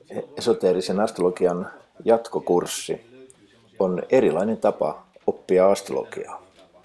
Esoteerisen astrologian jatkokurssi on erilainen tapa oppia astrologiaa.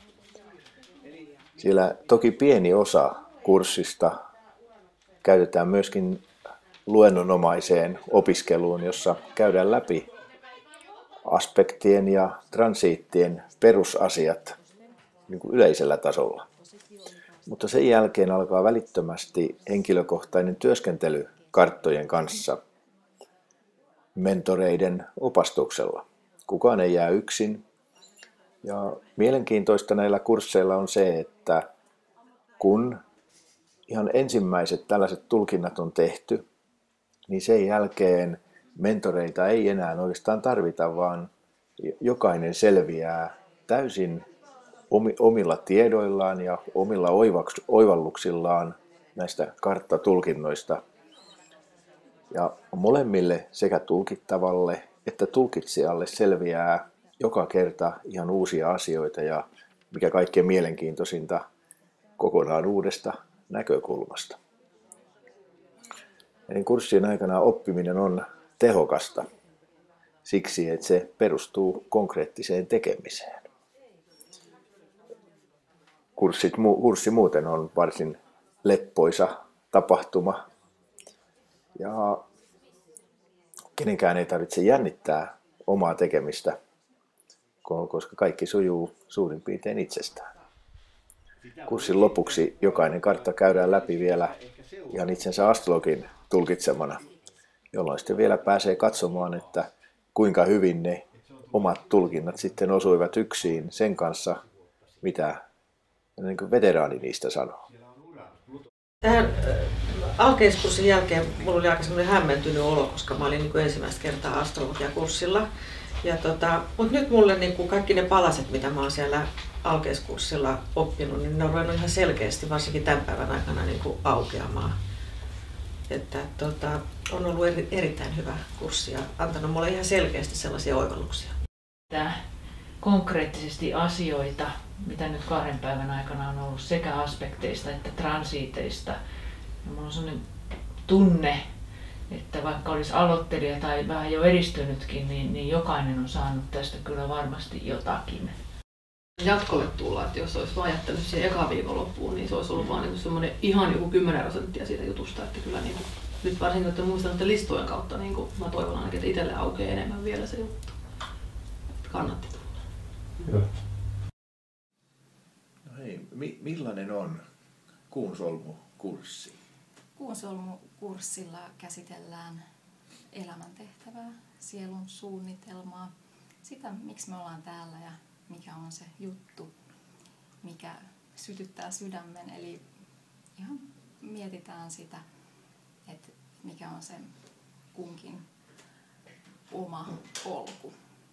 Siellä toki pieni osa kurssista käytetään myöskin luennonomaiseen opiskeluun, jossa käydään läpi aspektien ja transiittien perusasiat niin kuin yleisellä tasolla. Mutta sen jälkeen alkaa välittömästi henkilökohtainen työskentely karttojen kanssa mentoreiden opastuksella. Kukaan ei jää yksin. Ja mielenkiintoista näillä kursseilla on se, että kun ihan ensimmäiset tällaiset tulkinnat on tehty, niin sen jälkeen mentoreita ei enää oikeastaan tarvita, vaan jokainen selviää täysin omilla tiedoillaan ja omilla oivalluksillaan näistä karttatulkinnoista. Ja molemmille sekä tulkittavalle että tulkitsijalle selviää joka kerta ihan uusia asioita ja mikä kaikkein mielenkiintoisinta kokonaan uudesta näkökulmasta. Näiden kurssien aikana oppiminen on tehokasta siksi, että se perustuu konkreettiseen tekemiseen. Kurssi muuten on varsin leppoisa tapahtuma ja kenenkään ei tarvitse jännittää omaa tekemistä, koska kaikki sujuu suurin piirtein itsestään. Kurssin lopuksi jokainen kartta käydään läpi vielä ihan itsensä astrologin tulkitsemana, jolloin sitten vielä pääsee katsomaan, että kuinka hyvin ne omat tulkinnat sitten osuivat yksiin sen kanssa, mitä niin kuin veteraani niistä sanoo. Tähän alkeiskurssin jälkeen minulla oli aika semmoinen hämmentynyt olo, koska mä olin niin kuin ensimmäistä kertaa astrologiakurssilla. Mutta nyt mulle niin kuin kaikki ne palaset, mitä mä oon siellä alkeiskurssilla oppinut, niin ne on ruvennut ihan selkeästi, varsinkin tämän päivän aikana, niin kuin aukeamaan. On ollut erittäin hyvä kurssi ja antanut mulle ihan selkeästi sellaisia oivalluksia. Konkreettisesti asioita, mitä nyt 2 päivän aikana on ollut sekä aspekteista että transiiteista. Ja minulla on sellainen tunne, että vaikka olisi aloittelija tai vähän jo edistynytkin, niin jokainen on saanut tästä kyllä varmasti jotakin. Jatkolle tulla, että jos olisi vaan jättänyt siihen eka viikonloppuun, niin se olisi ollut vaan niin semmoinen ihan joku 10% siitä jutusta, että kyllä niin kuin, nyt varsinkin, että muistan että listojen kautta, niin kuin, mä toivon ainakin, että itselle aukeaa enemmän vielä se juttu. Että kannatti tulla. Joo. No hei, millainen on Kuunsolmu-kurssi? Kuunsolmu-kurssilla käsitellään elämäntehtävää, sielun suunnitelmaa, sitä miksi me ollaan täällä ja mikä on se juttu, mikä sytyttää sydämen. Eli ihan mietitään sitä, että mikä on se kunkin oma polku.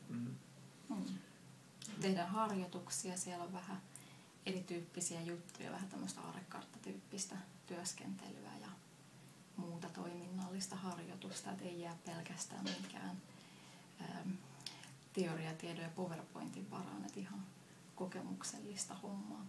Tehdään harjoituksia, siellä on vähän erityyppisiä juttuja, vähän tämmöistä aarrekarttatyyppistä työskentelyä ja muuta toiminnallista harjoitusta, että ei jää pelkästään mikään teoriatiedon ja PowerPointin varaan, että ihan kokemuksellista hommaa.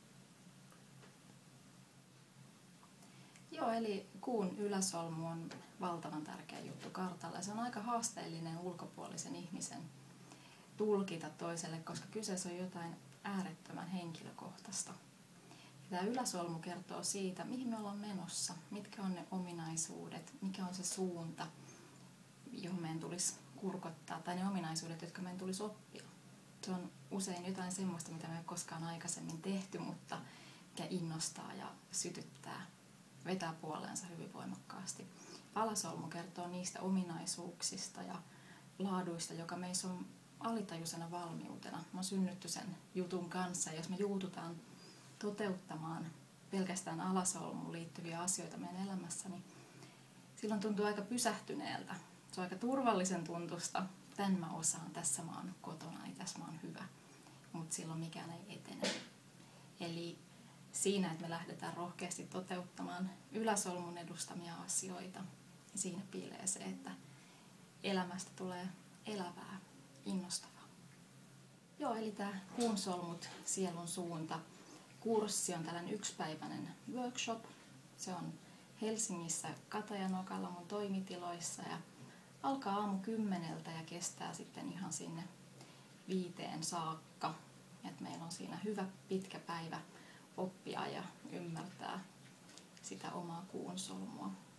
Joo, eli kuun yläsolmu on valtavan tärkeä juttu kartalla. Se on aika haasteellinen ulkopuolisen ihmisen tulkita toiselle, koska kyseessä on jotain äärettömän henkilökohtaista. Ja tämä yläsolmu kertoo siitä, mihin me ollaan menossa, mitkä on ne ominaisuudet, mikä on se suunta, johon meidän tulisi kurkottaa, tai ne ominaisuudet, jotka meidän tulisi oppia. Se on usein jotain semmoista, mitä me ei ole koskaan aikaisemmin tehty, mutta mikä innostaa ja sytyttää, vetää puoleensa hyvin voimakkaasti. Alasolmu kertoo niistä ominaisuuksista ja laaduista, joka meissä on alitajuisena valmiutena. Me on synnytty sen jutun kanssa, ja jos me juututaan toteuttamaan pelkästään alasolmuun liittyviä asioita meidän elämässä, niin silloin tuntuu aika pysähtyneeltä. Se on aika turvallisen tuntusta. Tän mä osaan, tässä mä oon kotona, niin tässä mä oon hyvä. Mutta silloin mikään ei etene. Eli siinä, että me lähdetään rohkeasti toteuttamaan yläsolmun edustamia asioita, niin siinä piilee se, että elämästä tulee elävää, innostavaa. Joo, eli tämä Kuunsolmut, sielun suunta. Kurssi on tällainen 1-päiväinen workshop. Se on Helsingissä Katajanokalla mun toimitiloissa ja alkaa aamu 10 ja kestää sitten ihan sinne 5 saakka. Et meillä on siinä hyvä pitkä päivä oppia ja ymmärtää sitä omaa kuun solmua.